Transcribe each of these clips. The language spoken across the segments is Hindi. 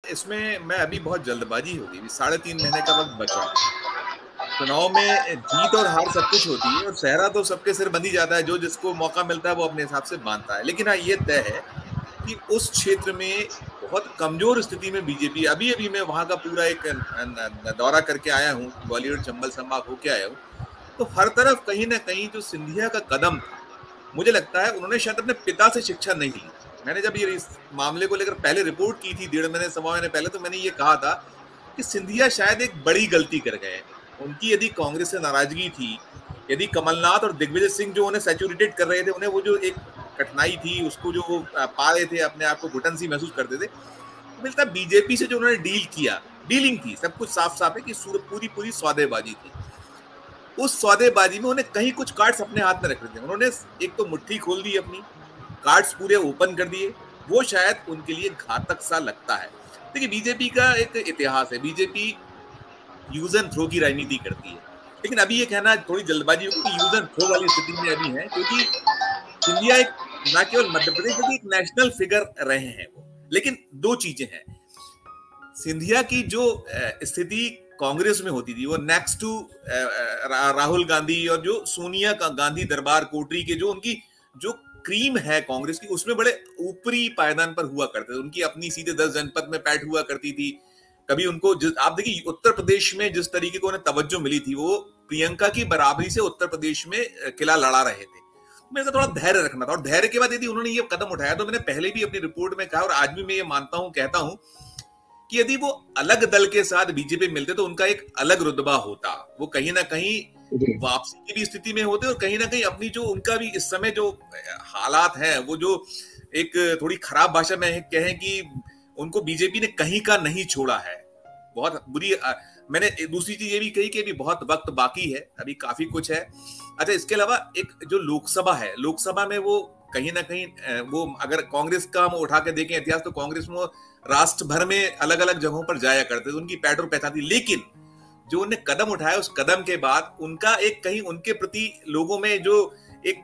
इसमें मैं अभी बहुत जल्दबाजी होगी, 3.5 महीने का वक्त बचा है। चुनाव में जीत और हार सब कुछ होती है और सेहरा तो सबके सिर बंधी जाता है, जो जिसको मौका मिलता है वो अपने हिसाब से बांधता है। लेकिन हाँ, ये तय है कि उस क्षेत्र में बहुत कमजोर स्थिति में बीजेपी, अभी अभी मैं वहां का पूरा एक दौरा करके आया हूँ, ग्वालियर चंबल संभाग होके आया हूँ। तो हर तरफ कहीं ना कहीं जो सिंधिया का कदम था, मुझे लगता है उन्होंने शायद अपने पिता से शिक्षा नहीं ली। मैंने जब ये इस मामले को लेकर पहले रिपोर्ट की थी 1.5 महीने सवा महीने पहले, तो मैंने ये कहा था कि सिंधिया शायद एक बड़ी गलती कर गए। उनकी यदि कांग्रेस से नाराजगी थी, यदि कमलनाथ और दिग्विजय सिंह जो उन्हें सैचुरेटेड कर रहे थे, उन्हें वो जो एक कठिनाई थी उसको जो वो पा रहे थे, अपने आप को घुटन सी महसूस करते थे, तो मिलता बीजेपी से जो उन्होंने डील किया, डीलिंग थी, सब कुछ साफ साफ है कि पूरी पूरी सौदेबाजी थी। उस सौदेबाजी में उन्हें कहीं कुछ कार्ड्स अपने हाथ में रख रहे थे। उन्होंने एक तो मुट्ठी खोल दी अपनी, कार्ड्स पूरे ओपन कर दिए, वो शायद उनके लिए घातक सा लगता है। देखिए, बीजेपी का एक इतिहास है, बीजेपी यूज एंड थ्रो की राजनीति करती है। लेकिन अभी ये कहना थोड़ी जल्दबाजी होगी कि यूज एंड थ्रो वाली स्थिति में अभी है, क्योंकि सिंधिया एक न केवल मध्य प्रदेश में एक नेशनल फिगर रहे हैं वो। लेकिन दो चीजें हैं, सिंधिया की जो स्थिति कांग्रेस में होती थी वो नेक्स्ट टू राहुल गांधी और जो सोनिया का गांधी दरबार कोटरी के जो उनकी जो क्रीम है कांग्रेस की, उसमें बड़े ऊपरी पायदान पर हुआ करते थे। उनकी अपनी सीधे 10 जनपद में पैठ हुआ करती थी। कभी उनको आप देखिए उत्तर प्रदेश में जिस तरीके को उन्हें तवज्जो मिली थी, वो प्रियंका की बराबरी से उत्तर प्रदेश में किला लड़ा रहे थे। मेरे को थोड़ा धैर्य रखना था, और धैर्य के बाद यदि उन्होंने ये कदम उठाया, तो मैंने पहले भी अपनी रिपोर्ट में कहा और आज भी मैं ये मानता हूं, कहता हूं कि यदि वो अलग दल के साथ बीजेपी मिलते तो उनका एक अलग रुतबा होता। वो कहीं ना कहीं वापसी की भी स्थिति में होते और कहीं ना कहीं अपनी जो उनका भी इस समय जो हालात हैं, वो जो एक थोड़ी खराब भाषा में कहें कि उनको बीजेपी ने कहीं का नहीं छोड़ा है, बहुत बुरी। मैंने दूसरी चीज ये भी कही कि अभी बहुत वक्त बाकी है, अभी काफी कुछ है। अच्छा, इसके अलावा एक जो लोकसभा है, लोकसभा में वो कहीं ना कहीं वो अगर कांग्रेस का हम उठा के देखें इतिहास, तो कांग्रेस में राष्ट्र भर में अलग अलग जगहों पर जाया करते थे, उनकी पैठ और पहचान थी। लेकिन जो उन्हें कदम उठाया, उस कदम के बाद उनका एक कहीं उनके प्रति लोगों में जो एक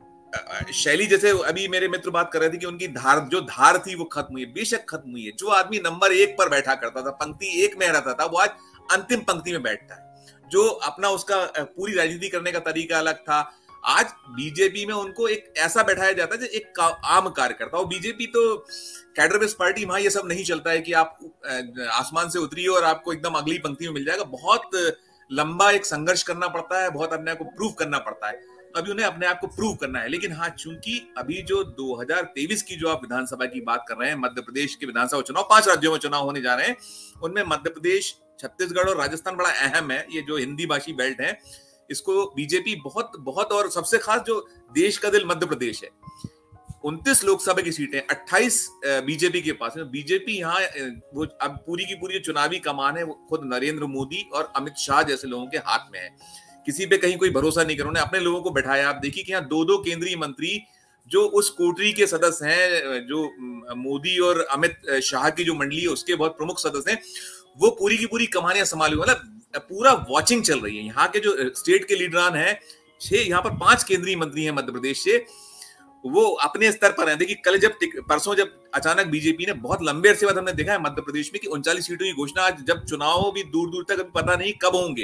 शैली, जैसे अभी मेरे मित्र बात कर रहे थे कि उनकी धार थी वो खत्म हुई है। बेशक खत्म हुई है। जो आदमी नंबर 1 पर बैठा करता था, पंक्ति 1 में रहता था, वो आज अंतिम पंक्ति में बैठता है। जो अपना उसका पूरी राजनीति करने का तरीका अलग था, आज बीजेपी में उनको एक ऐसा बैठाया जाता है जो एक आम कार्यकर्ता। और बीजेपी तो कैडर बेस्ड पार्टी, वहां ये सब नहीं चलता है कि आप आसमान से उतरिए और आपको एकदम अगली पंक्ति में मिल जाएगा। बहुत लंबा एक संघर्ष करना पड़ता है, बहुत अपने आप को प्रूव करना पड़ता है। अभी उन्हें अपने आप को प्रूव करना है। लेकिन हाँ, चूंकि अभी जो 2023 की जो आप विधानसभा की बात कर रहे हैं, मध्य प्रदेश के विधानसभा चुनाव, 5 राज्यों में चुनाव होने जा रहे हैं, उनमें मध्य प्रदेश, छत्तीसगढ़ और राजस्थान बड़ा अहम है। ये जो हिंदी भाषी बेल्ट है, इसको बीजेपी बहुत बहुत, और सबसे खास जो देश का दिल मध्य प्रदेश है, 29 लोकसभा की सीटें, 28 बीजेपी के पास है। बीजेपी यहाँ वो अब पूरी की पूरी चुनावी कमान है वो खुद नरेंद्र मोदी और अमित शाह जैसे लोगों के हाथ में है। किसी पे कहीं कोई भरोसा नहीं कर, उन्होंने अपने लोगों को बैठाया। आप देखिए कि यहाँ 2-2 केंद्रीय मंत्री जो उस कोटरी के सदस्य हैं, जो मोदी और अमित शाह की जो मंडली है उसके बहुत प्रमुख सदस्य हैं, वो पूरी की पूरी कमानियां संभाली। मतलब पूरा वॉचिंग चल रही है। यहाँ के जो स्टेट के लीडरान हैं, 6, यहाँ पर 5 केंद्रीय मंत्री हैं मध्य प्रदेश से, वो अपने स्तर पर हैं। देखिए, कल परसों जब अचानक बीजेपी ने, बहुत लंबे अरसे बाद हमने देखा है मध्य प्रदेश में कि 39 सीटों की घोषणा, आज जब चुनाव भी दूर दूर तक अभी पता नहीं कब होंगे,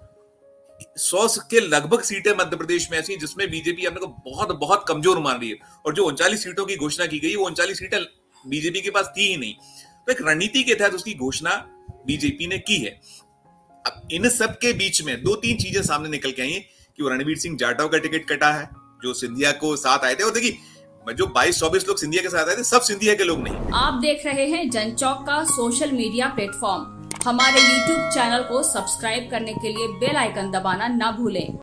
100 के लगभग सीटें मध्य प्रदेश में ऐसी जिसमें बीजेपी अपने को बहुत बहुत कमजोर मान रही है। और जो 39 सीटों की घोषणा की गई, वो 39 सीटें बीजेपी के पास थी ही नहीं। तो एक रणनीति के तहत उसकी घोषणा बीजेपी ने की है। अब इन सब के बीच में 2-3 चीजें सामने निकल के आई हैं कि वो रणवीर सिंह जाटव का टिकट कटा है, जो सिंधिया को साथ आए थे। और देखिए, जो 22-24 लोग सिंधिया के साथ आए थे, सब सिंधिया के लोग नहीं। आप देख रहे हैं जनचौक का सोशल मीडिया प्लेटफॉर्म। हमारे YouTube चैनल को सब्सक्राइब करने के लिए बेल आइकन दबाना ना भूलें।